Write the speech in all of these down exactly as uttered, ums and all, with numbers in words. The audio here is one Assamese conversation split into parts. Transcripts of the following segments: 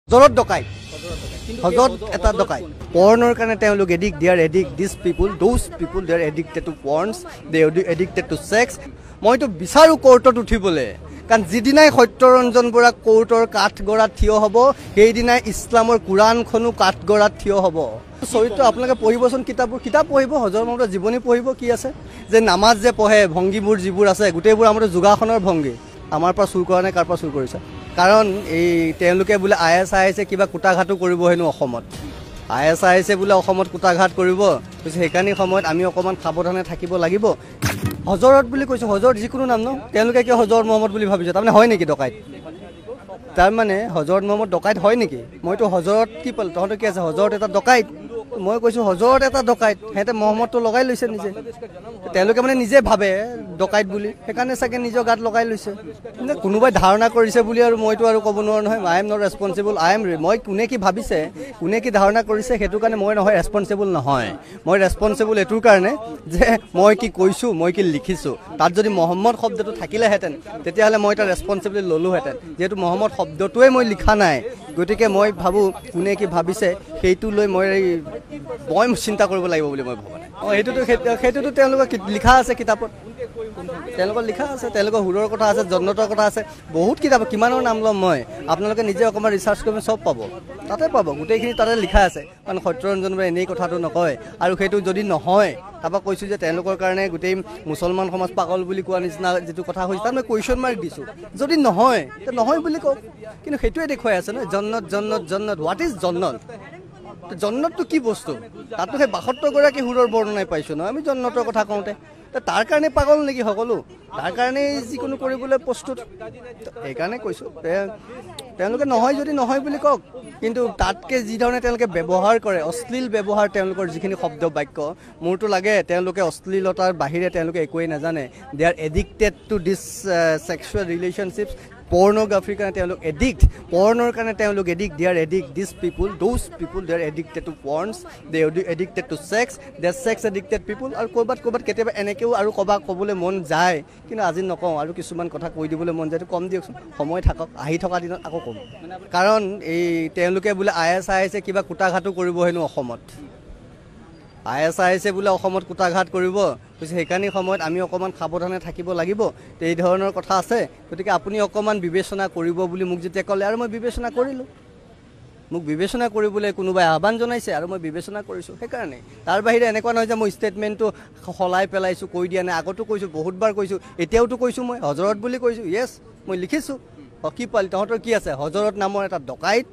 হজৰত ডকাইত হজৰত এটা ডকাইত পৰ্ণৰ কাৰণে তেওঁলোক addict they are addict these people those people they are addicted to porns they are addicted to sex মইতো বিচাৰোঁ কোৰ্টত উঠিবলৈ কাৰণ যিদিনাই সত্যৰঞ্জন বৰা কোৰ্টৰ কাঠগড়াত থিয় হ'ব সেইদিনাই ইছলামৰ কোৰাণখনো কাঠগড়াত থিয় হ'ব চৰিত্ৰ আপোনালোকে পঢ়িবচোন কিতাপবোৰ কিতাপ পঢ়িব হজৰ মহম্মদৰ জীৱনী পঢ়িব কি আছে যে নামাজ যে পঢ়ে ভংগীবোৰ যিবোৰ আছে গোটেইবোৰ আমাৰ যোগাসনৰ ভংগী আমাৰ পৰা চুৰ কৰা নাই কাৰ পৰা চুৰ কৰিছে কাৰণ এই তেওঁলোকে বোলে আই এছ আই এছে কিবা কুটাঘাটো কৰিব হেনো অসমত আই এছ আই এছে বোলে অসমত কুটাঘাট কৰিব কৈছে সেইকাৰণে সময়ত আমি অকণমান সাৱধানে থাকিব লাগিব হজৰত বুলি কৈছোঁ হজৰত যিকোনো নাম ন তেওঁলোকে কিয় হজৰত মহম্মদ বুলি ভাবিছে তাৰমানে হয় নেকি ডকাইত তাৰমানে হজৰত মহম্মদ ডকাইত হয় নেকি মইতো হজৰত কি পালোঁ তহঁতৰ কি আছে হজৰত এটা ডকাইত মই কৈছোঁ হজৰত এটা ডকাইত সিহঁতে মহম্মদটো লগাই লৈছে নিজে তেওঁলোকে মানে নিজে ভাবে ডকাইত বুলি সেইকাৰণে চাগে নিজৰ গাত লগাই লৈছে মানে কোনোবাই ধাৰণা কৰিছে বুলি আৰু মইতো আৰু ক'ব নোৱাৰোঁ নহয় I am not responsible I am মই কোনে কি ভাবিছে কোনে কি ধাৰণা কৰিছে সেইটো কাৰণে মই নহয় ৰেছপনচিবল নহয় মই ৰেছপনচিবল এইটোৰ কাৰণে যে মই কি কৈছোঁ মই কি লিখিছোঁ তাত যদি মহম্মদ শব্দটো থাকিলেহেঁতেন তেতিয়াহ'লে মই এটা ৰেছপনচিবিলিটি ল'লোহেঁতেন যিহেতু মহম্মদ শব্দটোৱে মই লিখা নাই গতিকে মই ভাবোঁ কোনে কি ভাবিছে সেইটো লৈ মই মই চিন্তা কৰিব লাগিব বুলি মই ভবা নাই অঁ সেইটোতো সেইটোতো তেওঁলোকৰ লিখা আছে কিতাপত তেওঁলোকৰ লিখা আছে তেওঁলোকৰ সুৰৰ কথা আছে জন্নতৰ কথা আছে বহুত কিতাপ কিমানৰ নাম ল'ম মই আপোনালোকে নিজে অকণমান ৰিচাৰ্চ কৰিব চব পাব তাতে পাব গোটেইখিনি তাতে লিখা আছে কাৰণ সত্যৰঞ্জন বৰাই এনেই কথাটো নকয় আৰু সেইটো যদি নহয় তাৰপৰা কৈছোঁ যে তেওঁলোকৰ কাৰণে গোটেই মুছলমান সমাজ পাগল বুলি কোৱা নিচিনা যিটো কথা হৈছে তাত মই কুৱেশ্যন মাৰ্ক দিছোঁ যদি নহয় তে নহয় বুলি কওক কিন্তু সেইটোৱে দেখুৱাই আছে ন জন্নত জন্নত জন্নত হোৱাট ইজ জন্নত জন্নতটো কি বস্তু তাতো সেই বাসত্তৰগৰাকী সুৰৰ বৰ্ণনাই পাইছোঁ ন আমি জন্নতৰ কথা কওঁতে তাৰ কাৰণে পাগল নেকি সকলো তাৰ কাৰণেই যিকোনো কৰিবলৈ প্ৰস্তুত সেইকাৰণে কৈছোঁ তেওঁলোকে নহয় যদি নহয় বুলি কওক কিন্তু তাতকৈ যিধৰণে তেওঁলোকে ব্যৱহাৰ কৰে অশ্লীল ব্যৱহাৰ তেওঁলোকৰ যিখিনি শব্দ বাক্য মোৰতো লাগে তেওঁলোকে অশ্লীলতাৰ বাহিৰে তেওঁলোকে একোৱেই নাজানে they are addicted to these sexual relationships পৰ্ণগ্ৰাফিৰ কাৰণে তেওঁলোক এডিক্ট পৰ্ণৰ কাৰণে তেওঁলোক addict they are addict these people those people they are addicted to porns they are addicted to sex they are sex addicted people আৰু ক'ৰবাত ক'ৰবাত কেতিয়াবা এনেকৈও আৰু ক'ৰবাত ক'বলৈ মন যায় কিন্তু আজি নকওঁ আৰু কিছুমান কথা কৈ দিবলৈ মন যায় কম দিয়কচোন সময় থাকক আহি থকা দিনত আকৌ ক'ম কাৰণ এই তেওঁলোকে বোলে আই এছ আই এছে কিবা কুটাঘাটো কৰিব হেনো অসমত আই এছ আই এছে বোলে অসমত কুটাঘাট কৰিব কৈছে সেইকাৰণে সময়ত আমি অকণমান সাৱধানে থাকিব লাগিব এই ধৰণৰ কথা আছে গতিকে আপুনি অকণমান বিবেচনা কৰিব বুলি মোক যেতিয়া ক'লে আৰু মই বিবেচনা কৰিলোঁ মোক বিবেচনা কৰিবলৈ কোনোবাই আহ্বান জনাইছে আৰু মই বিবেচনা কৰিছোঁ সেইকাৰণে তাৰ বাহিৰে এনেকুৱা নহয় যে মই ষ্টেটমেণ্টটো সলাই পেলাইছোঁ কৈ দিয়া নাই আগতো কৈছোঁ বহুতবাৰ কৈছোঁ এতিয়াওতো কৈছোঁ মই হজৰত বুলি কৈছোঁ য়েছ মই লিখিছোঁ অঁ কি পালি তহঁতৰ কি আছে হজৰত নামৰ এটা ডকাইত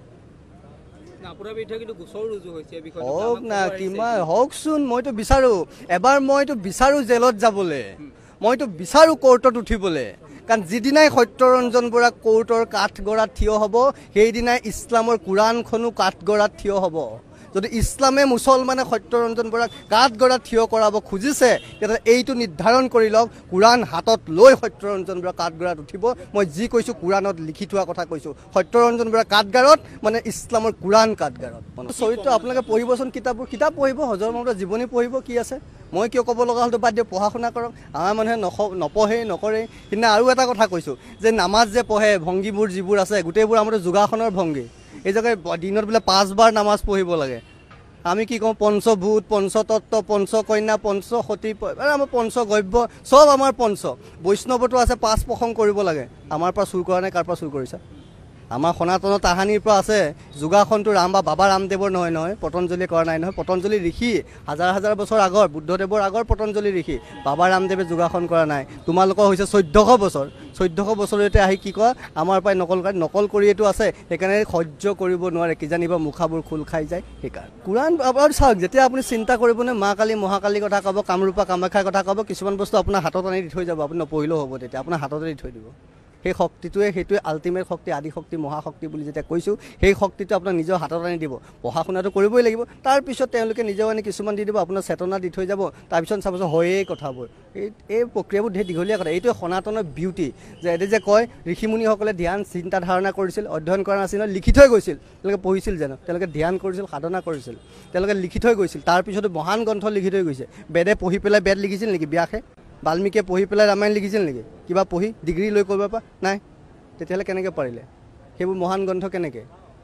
হওক না কিমান হওকচোন মইতো বিচাৰোঁ এবাৰ মইতো বিচাৰোঁ জেলত যাবলৈ মইতো বিচাৰোঁ কোৰ্টত উঠিবলৈ কাৰণ যিদিনাই সত্যৰঞ্জন বৰা কোৰ্টৰ কাঠগড়াত থিয় হ'ব সেইদিনাই ইছলামৰ কোৰাণখনো কাঠগড়াত থিয় হ'ব যদি ইছলামে মুছলমানে সত্যৰঞ্জন বৰাক কাঠগড়াত থিয় কৰাব খুজিছে তেতিয়া এইটো নিৰ্ধাৰণ কৰি লওক কোৰাণ হাতত লৈ সত্যৰঞ্জন বৰা কাঠগড়াত উঠিব মই যি কৈছোঁ কোৰাণত লিখি থোৱা কথা কৈছোঁ সত্যৰঞ্জন বৰা কাঠগড়াত মানে ইছলামৰ কোৰাণ কাঠগড়াত চৰিত্ৰ আপোনালোকে পঢ়িবচোন কিতাপবোৰ কিতাপ পঢ়িব হজৰ মহম্মদৰ জীৱনী পঢ়িব কি আছে মই কিয় ক'ব লগা হ'লতো বাদ দিয়ক পঢ়া শুনা কৰক আমাৰ মানুহে নখ নপঢ়েই নকৰেই সিদিনা আৰু এটা কথা কৈছোঁ যে নামাজ যে পঢ়ে ভংগীবোৰ যিবোৰ আছে গোটেইবোৰ আমাৰ যোগাসনৰ ভংগী এই জেগাই দিনত বোলে পাঁচবাৰ নামাজ পঢ়িব লাগে আমি কি কওঁ পঞ্চভূত পঞ্চতত্ব পঞ্চকন্যা পঞ্চসতী আমাৰ পঞ্চগব্য চব আমাৰ পঞ্চ বৈষ্ণৱতো আছে পাঁচ প্ৰসংগ কৰিব লাগে আমাৰ পৰা চুৰ কৰা নাই কাৰ পৰা চুৰ কৰিছে আমাৰ সনাতনৰ তাহানিৰ পৰা আছে যোগাসনটো ৰাম বা বাবা ৰামদেৱৰ নহয় নহয় পতঞ্জলীয়ে কৰা নাই নহয় পতঞ্জলী ঋষি হাজাৰ হাজাৰ বছৰ আগৰ বুদ্ধদেৱৰ আগৰ পতঞ্জলী ঋষি বাবা ৰামদেৱে যোগাসন কৰা নাই তোমালোকৰ হৈছে চৈধ্যশ বছৰ চৈধ্যশ বছৰতে আহি কি কয় আমাৰ পৰাই নকল কৰি নকল কৰিয়েতো আছে সেইকাৰণে সহ্য কৰিব নোৱাৰে কিজানিবা মুখাবোৰ খোল খাই যায় সেইকাৰণে কোৰাণ আপোনাৰ চাওক যেতিয়া আপুনি চিন্তা কৰিবনে মা কালী মহাকালীৰ কথা ক'ব কামৰূপা কামাখ্যাৰ কথা ক'ব কিছুমান বস্তু আপোনাৰ হাতত আনি দি থৈ যাব আপুনি নপঢ়িলেও হ'ব তেতিয়া আপোনাৰ হাততে দি থৈ দিব সেই শক্তিটোৱে সেইটোৱে আল্টিমেট শক্তি আদি শক্তি মহাশক্তি বুলি যেতিয়া কৈছোঁ সেই শক্তিটো আপোনাৰ নিজৰ হাতত আনি দিব পঢ়া শুনাটো কৰিবই লাগিব তাৰপিছত তেওঁলোকে নিজেও আনি কিছুমান দি দিব আপোনাৰ চেতনা দি থৈ যাব তাৰপিছত চাবচোন হয়েই কথাবোৰ এই এই প্ৰক্ৰিয়াবোৰ ধেৰ দীঘলীয়া কথা এইটোৱে সনাতনৰ বিউটি যে এটি যে কয় ঋষিমুনিসকলে ধ্যান চিন্তা ধাৰণা কৰিছিল অধ্যয়ন কৰা নাছিল লিখি থৈ গৈছিল তেওঁলোকে পঢ়িছিল জানো তেওঁলোকে ধ্যান কৰিছিল সাধনা কৰিছিল তেওঁলোকে লিখি থৈ গৈছিল তাৰপিছতো মহান গ্ৰন্থ লিখি থৈ গৈছে বেদে পঢ়ি পেলাই বেদ লিখিছিল নেকি ব্যাসে বাল্মীকিয়ে পঢ়ি পেলাই ৰামায়ণ লিখিছিল নেকি কিবা পঢ়ি ডিগ্ৰী লৈ কৰিব পৰা নাই তেতিয়াহ'লে কেনেকৈ পাৰিলে সেইবোৰ মহান গ্ৰন্থ কেনেকৈ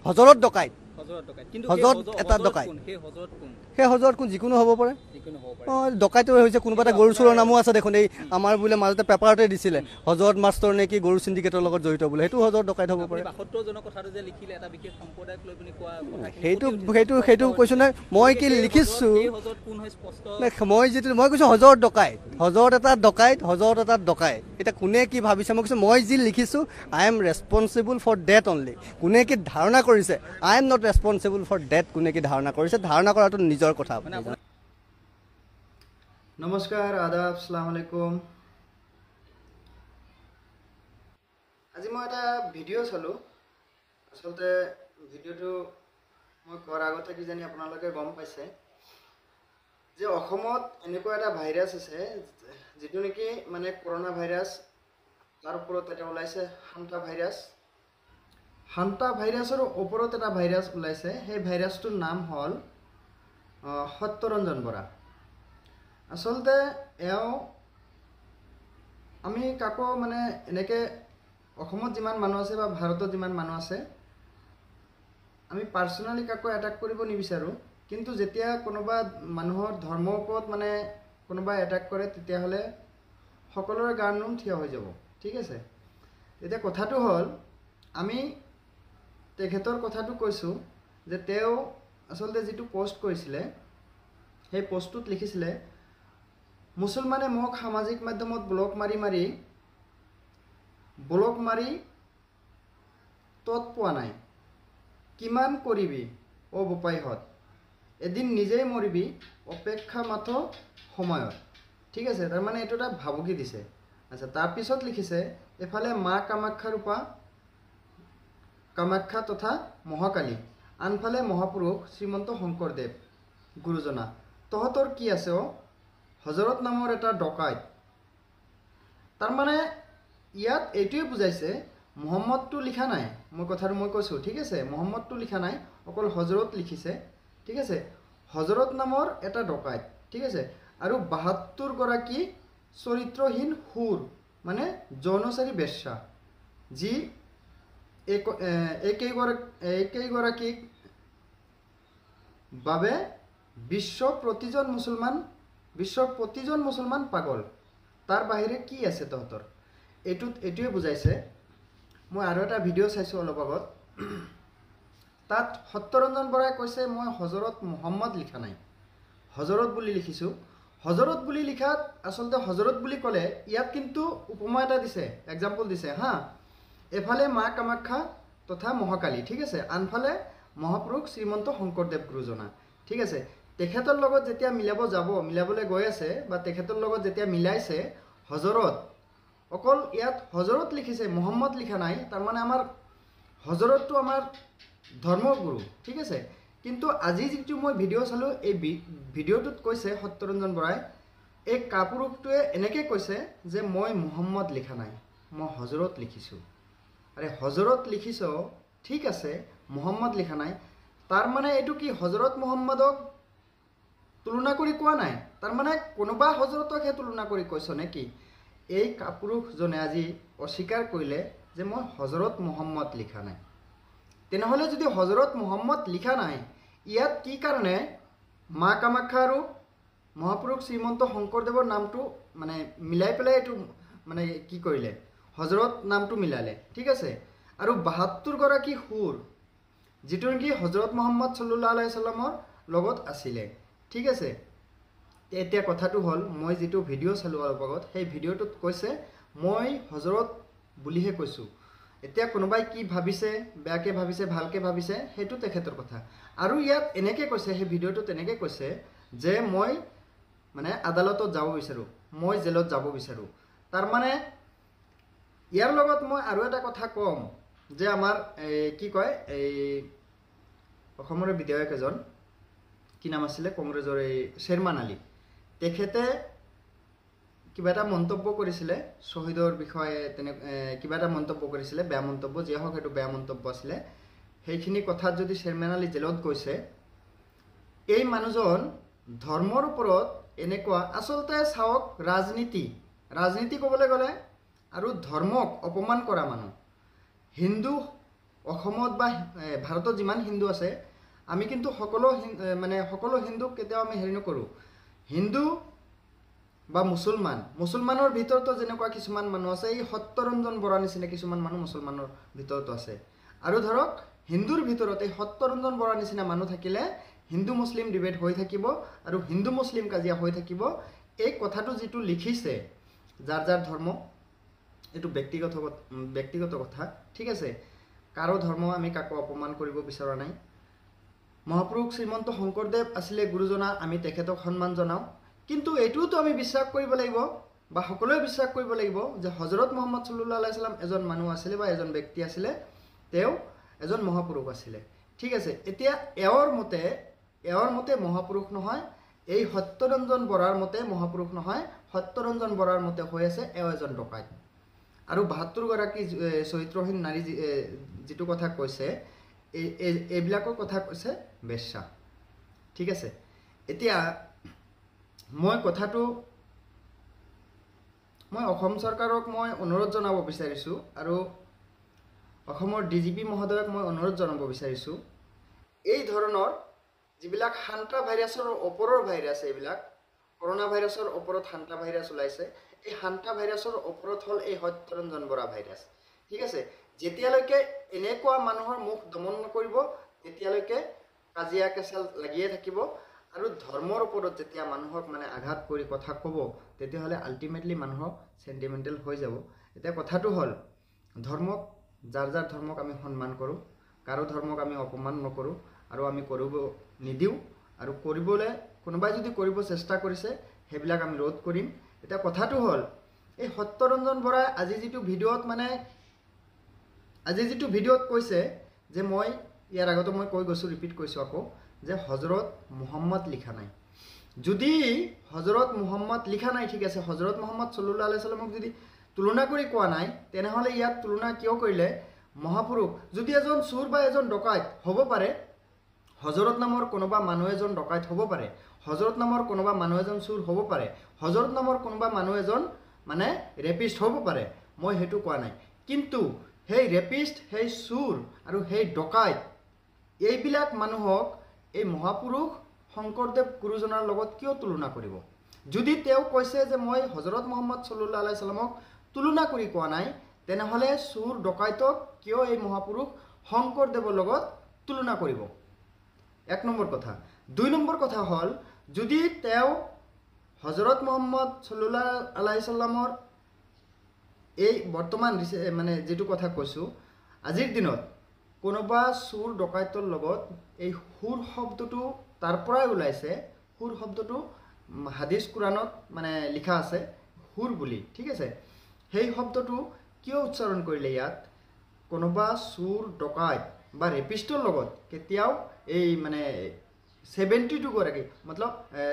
হজৰত ডকাইত হজৰত ডকাইত কিন্তু হজৰত এটা ডকাইত সেই হজৰত কোন সেই হজৰত কোন যিকোনো হ'ব পাৰে যিকোনো হ'ব পাৰে অঁ ডকাইতো হৈছে কোনোবা এটা গৰু চোৰৰ নামো আছে দেখোন এই আমাৰ বোলে মাজতে পেপাৰতে দিছিলে হজৰত মাষ্টৰ নে কি গৰু চিণ্ডিকেটৰ লগত জড়িত বোলে সেইটো হজৰত ডকাইত হ'ব পাৰে বাসত্তৰজনৰ কথাটো যে লিখিলে এটা বিশেষ সম্প্ৰদায়ক লৈ পিনি কোৱা কথাখিনি সেইটো সেইটো সেইটো কৈছোঁ নহয় মই কি লিখিছোঁ এই হজৰত কোন হয় স্পষ্ট মই যিটো মই কৈছোঁ হজৰত ডকাইত হজৰত এটা ডকাইত হজৰত এটা ডকাইত এতিয়া কোনে কি ভাবিছে মই কৈছোঁ মই যি লিখিছোঁ I am responsible for that only কোনে কি ধাৰণা কৰিছে I am not responsible for that কোনে কি ধাৰণা কৰিছে ধাৰণা কৰাটো নিজৰ কথা নমস্কাৰ আদাব আসসালামু আলাইকুম আজি মই এটা ভিডিঅ' চালোঁ আচলতে ভিডিঅ'টো মই কোৱাৰ আগতে কিজানি আপোনালোকে গম পাইছে যে অসমত এনেকুৱা এটা ভাইৰাছ আছে যিটো নেকি মানে কৰোণা ভাইৰাছ তাৰ ওপৰত এটা ওলাইছে হান্তা ভাইৰাছ হান্তা ভাইৰাছৰ ওপৰত এটা ভাইৰাছ ওলাইছে সেই ভাইৰাছটোৰ নাম হ'ল সত্যৰঞ্জন বৰা আচলতে এওঁ আমি কাকো মানে এনেকৈ অসমত যিমান মানুহ আছে বা ভাৰতত যিমান মানুহ আছে আমি পাৰ্চনেলি কাকো এটাক কৰিব নিবিচাৰোঁ কিন্তু যেতিয়া কোনোবা মানুহৰ ধৰ্মৰ ওপৰত মানে কোনোবাই এটাক কৰে তেতিয়াহ'লে সকলোৰে গাৰ নোম থিয় হৈ যাব ঠিক আছে এতিয়া কথাটো হ'ল আমি তেখেতৰ কথাটো কৈছোঁ যে তেওঁ আচলতে যিটো পোষ্ট কৰিছিলে সেই পোষ্টটোত লিখিছিলে মুছলমানে মোক সামাজিক মাধ্যমত ব্লক মাৰি মাৰি ব্লক মাৰি তত পোৱা নাই কিমান কৰিবি অ বোপাইহঁত এদিন নিজেই মৰিবি অপেক্ষা মাথো সময়ত ঠিক আছে তাৰমানে এইটো এটা ভাবুকি দিছে আচ্ছা তাৰপিছত লিখিছে এফালে মা কামাখ্যা ৰূপা কামাখ্যা তথা মহাকালী আনফালে মহাপুৰুষ শ্ৰীমন্ত শংকৰদেৱ গুৰুজনা তহঁতৰ কি আছে অ হজৰত নামৰ এটা ডকাইত তাৰমানে ইয়াত এইটোৱে বুজাইছে মহম্মদটো লিখা নাই মই কথাটো মই কৈছোঁ ঠিক আছে মহম্মদটো লিখা নাই অকল হজৰত লিখিছে ঠিক আছে হজৰত নামৰ এটা ডকাইত ঠিক আছে আৰু বাহাত্তৰগৰাকী চৰিত্ৰহীন সুৰ মানে যৌনচাৰী বেশ্যা যি একেইগৰাকী একেইগৰাকীক বাবে বিশ্ব প্ৰতিজন মুছলমান বিশ্বৰ প্ৰতিজন মুছলমান পাগল তাৰ বাহিৰে কি আছে তহঁতৰ এইটোত এইটোৱে বুজাইছে মই আৰু এটা ভিডিঅ' চাইছোঁ অলপ আগত তাত সত্যৰঞ্জন বৰাই কৈছে মই হজৰত মহম্মদ লিখা নাই হজৰত বুলি লিখিছোঁ হজৰত বুলি লিখাত আচলতে হজৰত বুলি ক'লে ইয়াত কিন্তু উপমা এটা দিছে এক্সাম্পল দিছে হা এফালে মা কামাখ্যা তথা মহাকালী ঠিক আছে আনফালে মহাপুৰুষ শ্ৰীমন্ত শংকৰদেৱ গুৰুজনা ঠিক আছে তেখেতৰ লগত যেতিয়া মিলাব যাব মিলাবলৈ গৈ আছে বা তেখেতৰ লগত যেতিয়া মিলাইছে হজৰত অকল ইয়াত হজৰত লিখিছে মহম্মদ লিখা নাই তাৰমানে আমাৰ হজৰতটো আমাৰ ধৰ্মগুৰু ঠিক আছে কিন্তু আজি যিটো মই ভিডিঅ' চালোঁ এই ভিডিঅ'টোত কৈছে সত্যৰঞ্জন বৰাই এই কাপুৰুষটোৱে এনেকৈ কৈছে যে মই মহম্মদ লিখা নাই মই হজৰত লিখিছোঁ আৰে হজৰত লিখিছ ঠিক আছে মহম্মদ লিখা নাই তাৰমানে এইটো কি হজৰত মহম্মদক তুলনা কৰি কোৱা নাই তাৰমানে কোনোবা হজৰতকহে তুলনা কৰি কৈছ নেকি এই কাপুৰুষজনে আজি অস্বীকাৰ কৰিলে যে মই হজৰত মহম্মদ লিখা নাই তেনেহ'লে যদি হজৰত মহম্মদ লিখা নাই ইয়াত কি কাৰণে মা কামাখ্যা আৰু মহাপুৰুষ শ্ৰীমন্ত শংকৰদেৱৰ নামটো মানে মিলাই পেলাই এইটো মানে কি কৰিলে হজৰত নামটো মিলালে ঠিক আছে আৰু বাহাত্তৰগৰাকী সুৰ যিটো নেকি হজৰত মহম্মদ ছাল্লাল্লাহু আলাইহি সাল্লামৰ লগত আছিলে ঠিক আছে এতিয়া কথাটো হ'ল মই যিটো ভিডিঅ' চালোঁ অলপ আগত সেই ভিডিঅ'টোত কৈছে মই হজৰত বুলিহে কৈছোঁ এতিয়া কোনোবাই কি ভাবিছে বেয়াকৈ ভাবিছে ভালকৈ ভাবিছে সেইটো তেখেতৰ কথা আৰু ইয়াত এনেকৈ কৈছে সেই ভিডিঅ'টোত এনেকৈ কৈছে যে মই মানে আদালতত যাব বিচাৰোঁ মই জেলত যাব বিচাৰোঁ তাৰমানে ইয়াৰ লগত মই আৰু এটা কথা ক'ম যে আমাৰ কি কয় এই অসমৰে বিধায়ক এজন কি নাম আছিলে কংগ্ৰেছৰ এই শ্বেৰমান আলী তেখেতে কিবা এটা মন্তব্য কৰিছিলে শ্বহীদৰ বিষয়ে তেনে কিবা এটা মন্তব্য কৰিছিলে বেয়া মন্তব্য যিয়ে হওক সেইটো বেয়া মন্তব্য আছিলে সেইখিনি কথাত যদি শ্বেৰমান আলী জেলত গৈছে এই মানুহজন ধৰ্মৰ ওপৰত এনেকুৱা আচলতে চাওক ৰাজনীতি ৰাজনীতি ক'বলৈ গ'লে আৰু ধৰ্মক অপমান কৰা মানুহ হিন্দু অসমত বা ভাৰতত যিমান হিন্দু আছে আমি কিন্তু সকলো মানে সকলো হিন্দুক কেতিয়াও আমি হেৰি নকৰোঁ হিন্দু বা মুছলমান মুছলমানৰ ভিতৰতো যেনেকুৱা কিছুমান মানুহ আছে এই সত্যৰঞ্জন বৰা নিচিনা কিছুমান মানুহ মুছলমানৰ ভিতৰতো আছে আৰু ধৰক হিন্দুৰ ভিতৰত এই সত্যৰঞ্জন বৰা নিচিনা মানুহ থাকিলে হিন্দু মুছলিম ডিবেট হৈ থাকিব আৰু হিন্দু মুছলিম কাজিয়া হৈ থাকিব এই কথাটো যিটো লিখিছে যাৰ যাৰ ধৰ্ম এইটো ব্যক্তিগত ব্যক্তিগত কথা ঠিক আছে কাৰো ধৰ্ম আমি কাকো অপমান কৰিব বিচৰা নাই মহাপুৰুষ শ্ৰীমন্ত শংকৰদেৱ আছিলে গুৰুজনা আমি তেখেতক সন্মান জনাওঁ কিন্তু এইটোতো আমি বিশ্বাস কৰিব লাগিব বা সকলোৱে বিশ্বাস কৰিব লাগিব যে হযৰত মুহাম্মদ সাল্লাল্লাহু আলাইহি সাল্লাম এজন মানুহ আছিলে বা এজন ব্যক্তি আছিলে তেওঁ এজন মহাপুৰুষ আছিলে ঠিক আছে এতিয়া এওঁৰ মতে এওঁৰ মতে মহাপুৰুষ নহয় এই সত্যৰঞ্জন বৰাৰ মতে মহাপুৰুষ নহয় সত্যৰঞ্জন বৰাৰ মতে হৈ আছে এওঁ এজন ডকাইত আৰু বাহাত্তৰ গৰাকী চৰিত্ৰহীন নাৰী যিটো কথা কৈছে এই এইবিলাকৰ কথা কৈছে বেশ্যা ঠিক আছে এতিয়া মই কথাটো মই অসম চৰকাৰক মই অনুৰোধ জনাব বিচাৰিছোঁ আৰু অসমৰ ডি জি পি মহোদয়ক মই অনুৰোধ জনাব বিচাৰিছোঁ এই ধৰণৰ যিবিলাক হান্তা ভাইৰাছৰ ওপৰৰ ভাইৰাছ এইবিলাক কৰোনা ভাইৰাছৰ ওপৰত হান্তা ভাইৰাছ ওলাইছে এই হান্তা ভাইৰাছৰ ওপৰত হ'ল এই সত্যৰঞ্জন বৰা ভাইৰাছ ঠিক আছে যেতিয়ালৈকে এনেকুৱা মানুহৰ মুখ দমন নকৰিব তেতিয়ালৈকে কাজিয়া কেঁচাল লাগিয়ে থাকিব আৰু ধৰ্মৰ ওপৰত যেতিয়া মানুহক মানে আঘাত কৰি কথা ক'ব তেতিয়াহ'লে আল্টিমেটলি মানুহক চেণ্টিমেণ্টেল হৈ যাব এতিয়া কথাটো হ'ল ধৰ্মক যাৰ যাৰ ধৰ্মক আমি সন্মান কৰোঁ কাৰো ধৰ্মক আমি অপমান নকৰোঁ আৰু আমি কৰিব নিদিওঁ আৰু কৰিবলৈ কোনোবাই যদি কৰিব চেষ্টা কৰিছে সেইবিলাক আমি ৰোধ কৰিম এতিয়া কথাটো হ'ল এই সত্যৰঞ্জন বৰাই আজি যিটো ভিডিঅ'ত মানে আজি যিটো ভিডিঅ'ত কৈছে যে মই ইয়াৰ আগতে মই কৈ গৈছোঁ ৰিপিট কৈছোঁ আকৌ যে হযৰত মুহাম্মদ লিখা নাই যদি হযৰত মুহাম্মদ লিখা নাই ঠিক আছে হযৰত মুহাম্মদ সাল্লাল্লাহু আলাইহি সাল্লামক যদি তুলনা কৰি কোৱা নাই তেনেহ'লে ইয়াত তুলনা কিয় কৰিলে মহাপুৰুষ যদি এজন চোৰ বা এজন ডকাইত হ'ব পাৰে হযৰত নামৰ কোনোবা মানুহ এজন ডকাইত হ'ব পাৰে হযৰত নামৰ কোনোবা মানুহ এজন চোৰ হ'ব পাৰে হযৰত নামৰ কোনোবা মানুহ এজন মানে ৰেপিষ্ট হ'ব পাৰে মই সেইটো কোৱা নাই কিন্তু সেই ৰেপিষ্ট সেই চোৰ আৰু সেই ডকাইত এইবিলাক মানুহক এই মহাপুৰুষ শংকৰদেৱ গুৰুজনাৰ লগত কিয় তুলনা কৰিব যদি তেওঁ কৈছে যে মই হযৰত মুহাম্মদ সাল্লাল্লাহু আলাইহি সাল্লামক তুলনা কৰি কোৱা নাই তেনেহ'লে চোৰ ডকাইতক কিয় এই মহাপুৰুষ শংকৰদেৱৰ লগত তুলনা কৰিব এক নম্বৰ কথা দুই নম্বৰ কথা হ'ল যদি তেওঁ হযৰত মুহাম্মদ সাল্লাল্লাহু আলাইহি সাল্লামৰ এই বৰ্তমান মানে যিটো কথা কৈছোঁ আজিৰ দিনত কোনোবা চোৰ ডকাইতৰ লগত এই সুৰ শব্দটো তাৰ পৰাই ওলাইছে সুৰ শব্দটো হাদিছ কুৰাণত মানে লিখা আছে সুৰ বুলি ঠিক আছে সেই শব্দটো কিয় উচ্চাৰণ কৰিলে ইয়াত কোনোবা চোৰ ডকাইত বা ৰেপিষ্টৰ লগত কেতিয়াও এই মানে সেভেণ্টি টু গৰাকী মতলব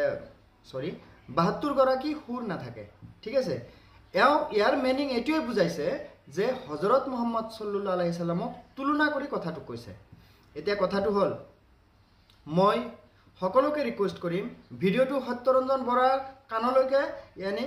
সৰি বাহাত্তৰ গৰাকী সুৰ নাথাকে ঠিক আছে এওঁ ইয়াৰ মিনিং এইটোৱে বুজাইছে যে হযৰত মুহাম্মদ সাল্লাল্লাহু আলাইহি সাল্লামক তুলনা কৰি কথাটো কৈছে এতিয়া কথাটো হ'ল মই সকলোকে ৰিকুৱেষ্ট কৰিম ভিডিঅ'টো সত্যৰঞ্জন বৰাৰ কাণলৈকে ইয়ানি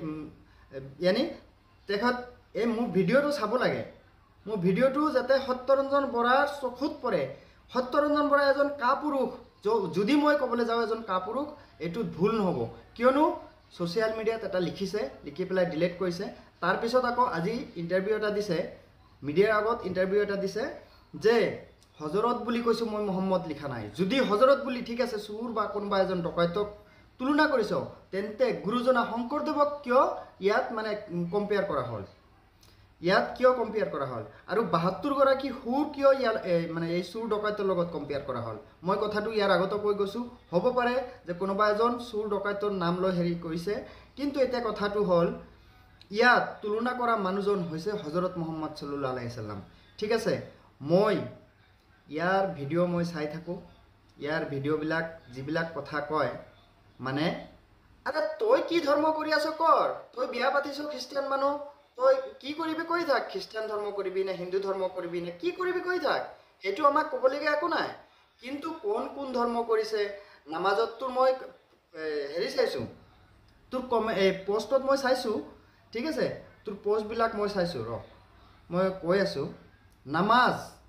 ইয়ানি তেখেত এই মোৰ ভিডিঅ'টো চাব লাগে মোৰ ভিডিঅ'টো যাতে সত্যৰঞ্জন বৰাৰ চকুত পৰে সত্যৰঞ্জন বৰা এজন কাপুৰুষ যদি মই ক'বলৈ যাওঁ এজন কাপুৰুষ এইটো ভুল নহ'ব কিয়নো ছ'চিয়েল মিডিয়াত এটা লিখিছে লিখি পেলাই ডিলিট কৰিছে তাৰপিছত আকৌ আজি ইণ্টাৰভিউ এটা দিছে মিডিয়াৰ আগত ইণ্টাৰভিউ এটা দিছে যে হযৰত বুলি কৈছোঁ মই মুহাম্মদ লিখা নাই যদি হযৰত বুলি ঠিক আছে চোৰ বা কোনোবা এজন ডকাইতক তুলনা কৰিছ তেন্তে গুৰুজনা শংকৰদেৱক কিয় ইয়াত মানে কম্পেয়াৰ কৰা হ'ল ইয়াত কিয় কম্পেয়াৰ কৰা হ'ল আৰু বাহাত্তৰ গৰাকী সুৰ কিয় ইয়াৰ মানে এই চোৰ ডকাইতৰ লগত কম্পেয়াৰ কৰা হ'ল মই কথাটো ইয়াৰ আগতে কৈ গৈছোঁ হ'ব পাৰে যে কোনোবা এজন চোৰ ডকাইতৰ নাম লৈ হেৰি কৰিছে কিন্তু এতিয়া কথাটো হ'ল ইয়াত তুলনা কৰা মানুহজন হৈছে হযৰত মুহাম্মদ সাল্লাল্লাহু আলাইহি সাল্লাম ঠিক আছে মই ইয়াৰ ভিডিঅ' মই চাই থাকোঁ ইয়াৰ ভিডিঅ'বিলাক যিবিলাক কথা কয় মানে আৰে তই কি ধৰ্ম কৰি আছ কৰ তই বিয়া পাতিছ খ্ৰীষ্টিয়ান মানুহ তই কি কৰিবি কৈ থাক খ্ৰীষ্টান ধৰ্ম কৰিবি নে হিন্দু ধৰ্ম কৰিবি নে কি কৰিবি কৈ থাক সেইটো আমাক ক'বলগীয়া একো নাই কিন্তু কোন কোন ধৰ্ম কৰিছে নামাজত তোৰ মই হেৰি চাইছোঁ তোৰ কমে এই পোষ্টত মই চাইছোঁ ঠিক আছে তোৰ পোষ্টবিলাক মই চাইছোঁ ৰ মই কৈ আছোঁ নামাজ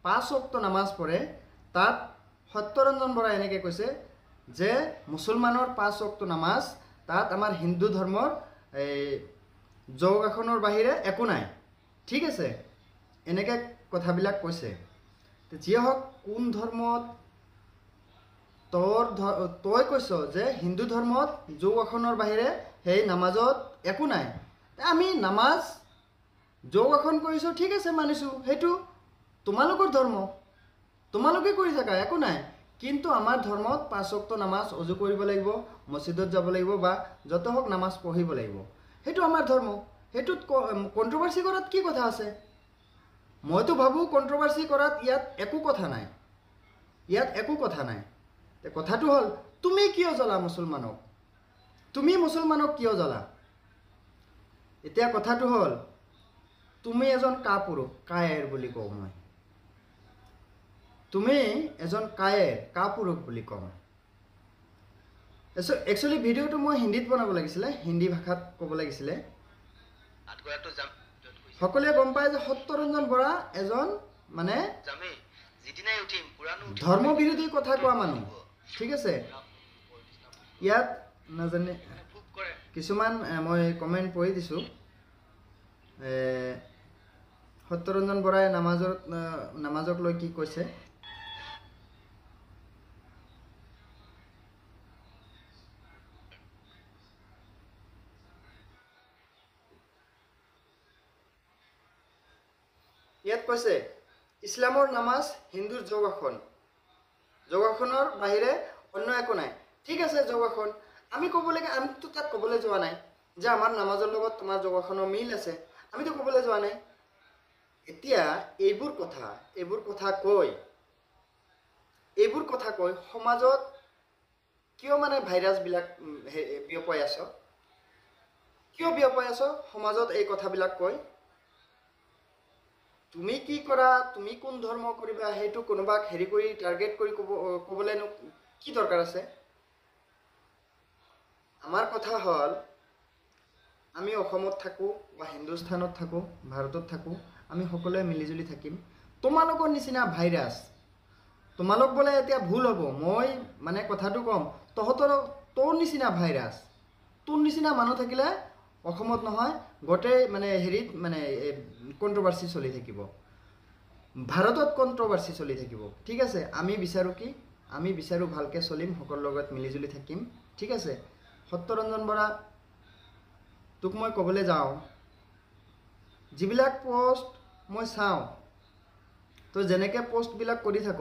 পাঁচ ওয়াক্ত নামাজ পঢ়ে তাত সত্যৰঞ্জন বৰাই এনেকৈ কৈছে যে মুছলমানৰ পাঁচ ওয়াক্ত নামাজ তাত আমাৰ হিন্দু ধৰ্মৰ এই যোগাসনৰ বাহিৰে একো নাই ঠিক আছে এনেকৈ কথাবিলাক কৈছে যিয়ে হওক কোন ধৰ্মত তোৰ তই কৈছ যে হিন্দু ধৰ্মত যোগাসনৰ বাহিৰে সেই নামাজত একো নাই আমি নামাজ যোগাসন কৰিছোঁ ঠিক আছে মানিছোঁ সেইটো তোমালোকৰ ধৰ্ম তোমালোকে কৰি থাকা একো নাই কিন্তু আমাৰ ধৰ্মত পাঁচ ওয়াক্ত নামাজ অজু কৰিব লাগিব মছজিদত যাব লাগিব বা যত হওক নামাজ পঢ়িব লাগিব সেইটো আমাৰ ধৰ্ম সেইটোত কন্ট্ৰভাৰ্সি কৰাত কি কথা আছে মইতো ভাবোঁ কন্ট্ৰভাৰ্সি কৰাত ইয়াত একো কথা নাই ইয়াত একো কথা নাই কথাটো হ'ল তুমি কিয় জ্বলা মুছলমানক তুমি মুছলমানক কিয় জ্বলা এতিয়া কথাটো হ'ল তুমি এজন কাপুৰুষ কায়েৰ বুলি কওঁ মই তুমি এজন কায়েৰ কাপুৰুষ বুলি কওঁ একচুৱেলি ভিডিঅ'টো মই হিন্দীত বনাব লাগিছিলে হিন্দী ভাষাত ক'ব লাগিছিলে সকলোৱে গম পায় যে সত্যৰঞ্জন বৰা এজন মানে ধৰ্ম বিৰোধী কথা কোৱা মানুহ ঠিক আছে ইয়াত নাজানে কিছুমান মই কমেণ্ট পঢ়ি দিছোঁ সত্যৰঞ্জন বৰাই নামাজৰ নামাজক লৈ কি কৈছে ইয়াত কৈছে ইছলামৰ নামাজ হিন্দুৰ যোগাসন যোগাসনৰ বাহিৰে অন্য একো নাই ঠিক আছে যোগাসন আমি ক'বলৈকে আমিতো তাত ক'বলৈ যোৱা নাই যে আমাৰ নামাজৰ লগত তোমাৰ যোগাসনৰ মিল আছে আমিতো ক'বলৈ যোৱা নাই এতিয়া এইবোৰ কথা এইবোৰ কথা কৈ এইবোৰ কথা কৈ সমাজত কিয় মানে ভাইৰাছবিলাক বিয়পাই আছ কিয় বিয়পাই আছ সমাজত এই কথাবিলাক কৈ তুমি কি কৰা তুমি কোন ধৰ্ম কৰিবা সেইটো কোনোবাক হেৰি কৰি টাৰ্গেট কৰি ক'ব ক'বলৈনো কি দৰকাৰ আছে আমাৰ কথা হ'ল আমি অসমত থাকোঁ বা হিন্দুস্তানত থাকোঁ ভাৰতত থাকোঁ আমি সকলোৱে মিলিজুলি থাকিম তোমালোকৰ নিচিনা ভাইৰাছ তোমালোক বোলে এতিয়া ভুল হ'ব মই মানে কথাটো ক'ম তহঁতৰ তোৰ নিচিনা ভাইৰাছ তোৰ নিচিনা মানুহ থাকিলে অসমত নহয় গোটেই মানে হেৰিত মানে কন্ট্ৰভাৰ্সি চলি থাকিব ভাৰতত কন্ট্ৰভাৰ্সি চলি থাকিব ঠিক আছে আমি বিচাৰোঁ কি আমি বিচাৰোঁ ভালকৈ চলিম সকলোৰ লগত মিলিজুলি থাকিম ঠিক আছে সত্যৰঞ্জন বৰা তোক মই ক'বলৈ যাওঁ যিবিলাক পোষ্ট মই চাওঁ তো যেনেকৈ পোষ্টবিলাক কৰি থাক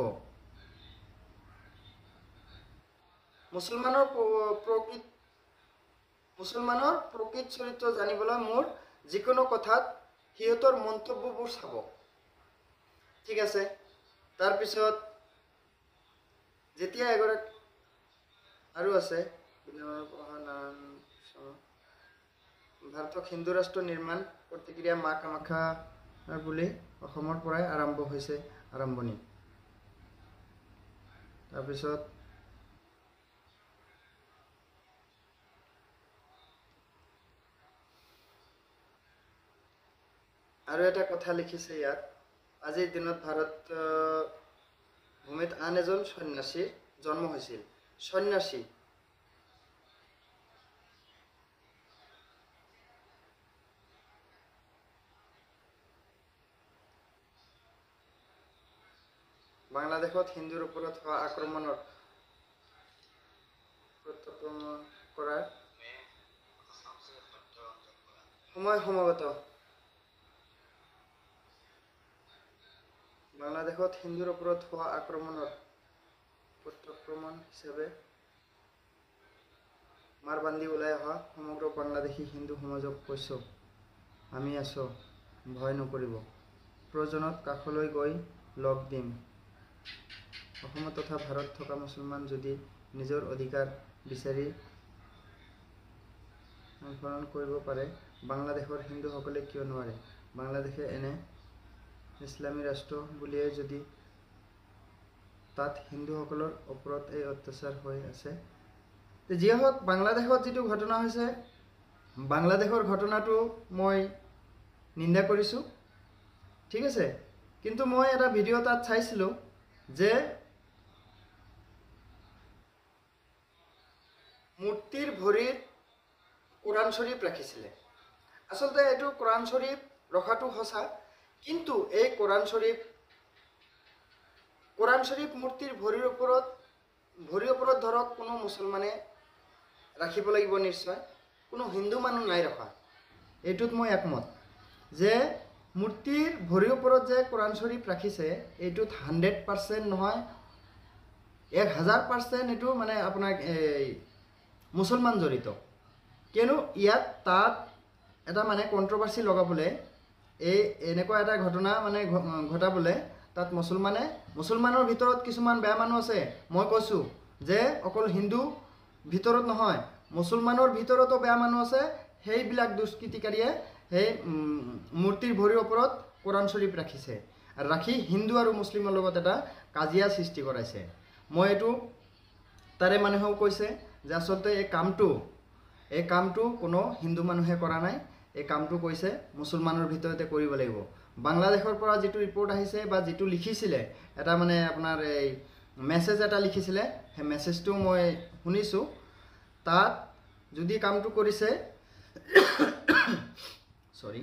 মুছলমানৰ প্ৰকৃত মুছলমানৰ প্ৰকৃত চৰিত্ৰ জানিবলৈ মোৰ যিকোনো কথাত সিহঁতৰ মন্তব্যবোৰ চাব ঠিক আছে তাৰপিছত যেতিয়া এগৰাকী আৰু আছে ভাৰতক হিন্দু ৰাষ্ট্ৰ নিৰ্মাণ প্ৰতিক্ৰিয়া মা কামাখ্যাৰ বুলি অসমৰ পৰাই আৰম্ভ হৈছে আৰম্ভণি তাৰপিছত আৰু এটা কথা লিখিছে ইয়াত আজিৰ দিনত ভাৰত ভূমিত আন এজন সন্ন্যাসীৰ জন্ম হৈছিল সন্ন্যাসী বাংলাদেশত হিন্দুৰ ওপৰত হোৱা আক্ৰমণৰ প্ৰত্যাক্ৰমণ কৰাৰ সময় সমাগত বাংলাদেশত হিন্দুৰ ওপৰত হোৱা আক্ৰমণৰ প্ৰত্যাক্ৰমণ হিচাপে মাৰ বান্ধি ওলাই অহা সমগ্ৰ বাংলাদেশী হিন্দু সমাজক কৈছোঁ আমি আছোঁ ভয় নকৰিব প্ৰয়োজনত কাষলৈ গৈ লগ দিম অসম তথা ভাৰত থকা মুছলমান যদি নিজৰ অধিকাৰ বিচাৰি আন্দোলন কৰিব পাৰে বাংলাদেশৰ হিন্দুসকলে কিয় নোৱাৰে বাংলাদেশে এনে ইছলামী ৰাষ্ট্ৰ বুলিয়ে যদি তাত হিন্দুসকলৰ ওপৰত এই অত্যাচাৰ হৈ আছে যিয়ে হওক বাংলাদেশত যিটো ঘটনা হৈছে বাংলাদেশৰ ঘটনাটো মই নিন্দা কৰিছোঁ ঠিক আছে কিন্তু মই এটা ভিডিঅ' তাত চাইছিলোঁ যে মূৰ্তিৰ ভৰিত কোৰাণ শ্বৰীফ ৰাখিছিলে। আচলতে এইটো কোৰাণ শ্বৰীফ ৰখাটো সঁচা, কিন্তু এই কোৰাণ শ্বৰীফ কোৰাণ শ্বৰীফ মূৰ্তিৰ ভৰিৰ ওপৰত ভৰিৰ ওপৰত ধৰক কোনো মুছলমানে ৰাখিব লাগিব নিশ্চয়, কোনো হিন্দু মানুহ নাই ৰখা। এইটোত মই একমত যে মূৰ্তিৰ ভৰিৰ ওপৰত যে কোৰাণ শ্বৰীফ ৰাখিছে এইটোত হাণ্ড্ৰেড পাৰ্চেণ্ট নহয়, এক হাজাৰ পাৰ্চেণ্ট এইটো মানে আপোনাৰ এই মুছলমান জড়িত। কিয়নো ইয়াত তাত এটা মানে কণ্ট্ৰভাৰ্চি লগাবলৈ, এই এনেকুৱা এটা ঘটনা মানে ঘটাবলৈ তাত মুছলমানে মুছলমানৰ ভিতৰত কিছুমান বেয়া মানুহ আছে। মই কৈছোঁ যে অকল হিন্দু ভিতৰত নহয়, মুছলমানৰ ভিতৰতো বেয়া মানুহ আছে। সেইবিলাক দুষ্কৃতিকাৰীয়ে সেই মূৰ্তিৰ ভৰিৰ ওপৰত কোৰাণ শ্বৰীফ ৰাখিছে আৰু ৰাখি হিন্দু আৰু মুছলিমৰ লগত এটা কাজিয়া সৃষ্টি কৰাইছে। মই এইটো তাৰে মানুহেও কৈছে যে আচলতে এই কামটো এই কামটো কোনো হিন্দু মানুহে কৰা নাই, এই কামটো কৈছে মুছলমানৰ ভিতৰতে কৰিব লাগিব। বাংলাদেশৰ পৰা যিটো ৰিপৰ্ট আহিছে বা যিটো লিখিছিলে, এটা মানে আপোনাৰ এই মেছেজ এটা লিখিছিলে, সেই মেছেজটো মই শুনিছোঁ। তাত যদি কামটো কৰিছে চৰি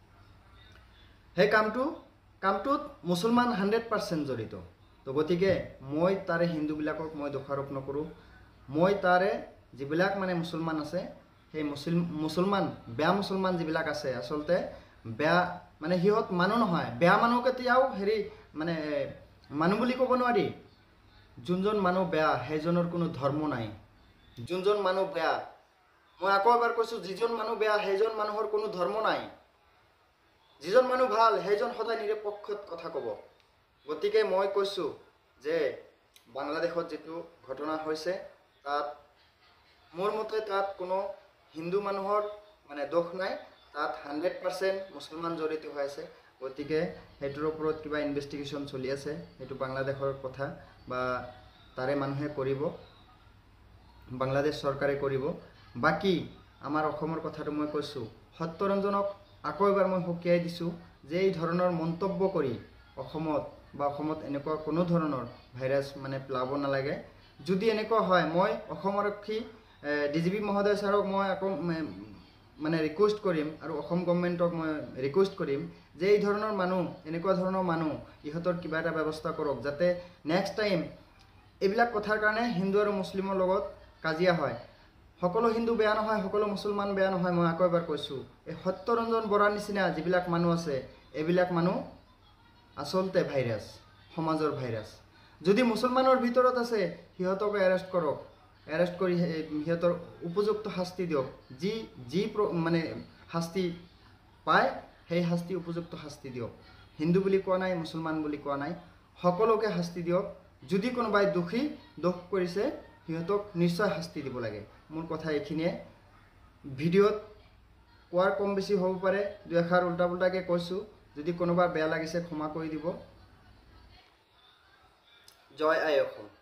সেই কামটো কামটোত মুছলমান হাণ্ড্ৰেড পাৰ্চেণ্ট জড়িত। তো গতিকে মই তাৰে হিন্দুবিলাকক মই দোষাৰোপ নকৰোঁ। মই তাৰে যিবিলাক মানে মুছলমান আছে, সেই মুছল মুছলমান বেয়া মুছলমান যিবিলাক আছে, আচলতে বেয়া মানে সিহঁত মানুহ নহয়, বেয়া মানুহ কেতিয়াও হেৰি মানে মানুহ বুলি ক'ব নোৱাৰি। যোনজন মানুহ বেয়া সেইজনৰ কোনো ধৰ্ম নাই। যোনজন মানুহ বেয়া, মই আকৌ এবাৰ কৈছোঁ, যিজন মানুহ বেয়া সেইজন মানুহৰ কোনো ধৰ্ম নাই। যিজন মানুহ ভাল সেইজন সদায় নিৰপেক্ষত কথা ক'ব। গতিকে মই কৈছোঁ যে বাংলাদেশত যিটো ঘটনা হৈছে তাত মোৰ মতে তাত কোনো হিন্দু মানুহৰ মানে দোষ নাই, তাত হাণ্ড্ৰেড পাৰ্চেণ্ট মুছলমান জড়িত হৈ আছে। গতিকে সেইটোৰ ওপৰত কিবা ইনভেষ্টিগেশ্যন চলি আছে, সেইটো বাংলাদেশৰ কথা বা তাৰে মানুহে কৰিব, বাংলাদেশ চৰকাৰে কৰিব। বাকী আমাৰ অসমৰ কথাটো মই কৈছোঁ, সত্যৰঞ্জনক আকৌ এবাৰ মই সকীয়াই দিছোঁ যে এই ধৰণৰ মন্তব্য কৰি অসমত বা অসমত এনেকুৱা কোনো ধৰণৰ ভাইৰাছ মানে পেলাব নালাগে। যদি এনেকুৱা হয়, মই অসম আৰক্ষী ডি জি পি মহোদয় ছাৰক মই আকৌ মানে ৰিকুৱেষ্ট কৰিম আৰু অসম গভৰ্ণমেণ্টক মই ৰিকুৱেষ্ট কৰিম যে এই ধৰণৰ মানুহ এনেকুৱা ধৰণৰ মানুহ ইহঁতৰ কিবা এটা ব্যৱস্থা কৰক, যাতে নেক্সট টাইম এইবিলাক কথাৰ কাৰণে হিন্দু আৰু মুছলিমৰ লগত কাজিয়া হয়। সকলো হিন্দু বেয়া নহয়, সকলো মুছলমান বেয়া নহয়। মই আকৌ এবাৰ কৈছোঁ, এই সত্যৰঞ্জন বৰাৰ নিচিনা যিবিলাক মানুহ আছে, এইবিলাক মানুহ আচলতে ভাইৰাছ, সমাজৰ ভাইৰাছ। যদি মুছলমানৰ ভিতৰত আছে সিহঁতক এৰেষ্ট কৰক, এৰেষ্ট কৰি সিহঁতৰ উপযুক্ত শাস্তি দিয়ক। যি যি মানে শাস্তি পায় সেই শাস্তি উপযুক্ত শাস্তি দিয়ক। হিন্দু বুলি কোৱা নাই, মুছলমান বুলি কোৱা নাই, সকলোকে শাস্তি দিয়ক। যদি কোনোবাই দোষী দোষ কৰিছে সিহঁতক নিশ্চয় শাস্তি দিব লাগে। মোৰ কথা এইখিনিয়ে। ভিডিঅ'ত কোৱাৰ কম বেছি হ'ব পাৰে, দুই এষাৰ উল্টা পুল্টাকৈ কৈছোঁ। যদি কোনোবা বেয়া লাগিছে ক্ষমা কৰি দিব। জয় আই অসম।